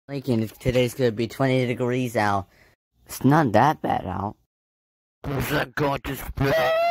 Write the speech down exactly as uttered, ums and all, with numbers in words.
Lincoln, today's gonna be twenty degrees out. It's not that bad out. Is that going to spread?